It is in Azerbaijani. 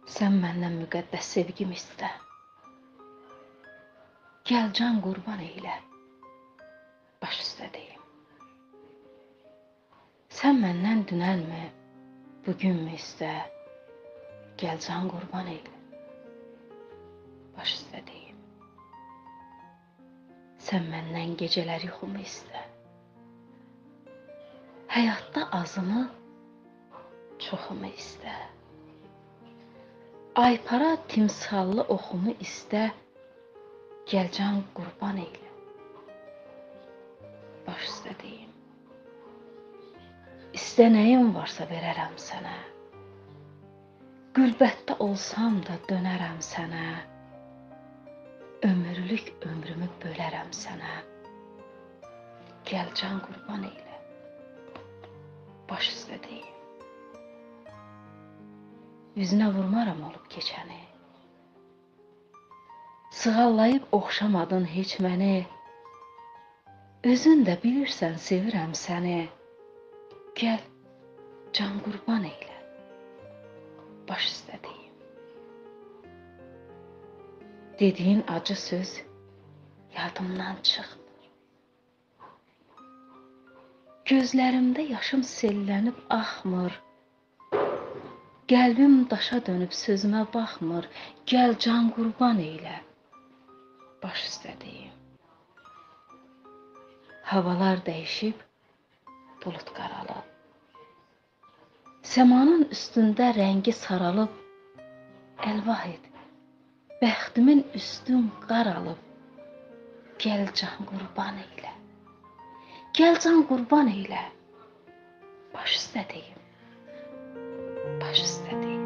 Sən məndən müqəddəs sevgimi istə. Gəl can qurban eylə, baş üstə deyim. Sən məndən dünənmi, bugünmü istə, gəl can qurban eylə, baş üstə deyim. Sən məndən gecələr yuxumu istə. Həyatda azımı, çoxumu istə. Aypara timsallı oxumu istə, gəl can qurban eylə, baş üstə deyim. İstə nəyim varsa verərəm sənə, qürbətdə olsam da dönərəm sənə, ömürlük ömrümü bölərəm sənə, gəl can qurban eylə, baş üstə deyim. Yüzünə vurmaram olub keçəni, sığallayıb oxşamadın heç məni, özün də bilirsən sevirəm səni, gəl can qurban eylə, baş üstə deyim. Dediyin acı söz yadımdan çıxmır. Gözlərimdə yaşım sellənib axmır. Qəlbim daşa dönüb sözümə baxmır. Gəl can qurban eylə, baş üstə deyim. Havalar dəyişib, bulud qaralıb. Səmanın üstündə rəngi saralıb. Əlvah et, bəxtimin üstün qaralıb. Gəl can qurban eylə, gəl can qurban eylə, baş üstə deyim, baş üstə deyim.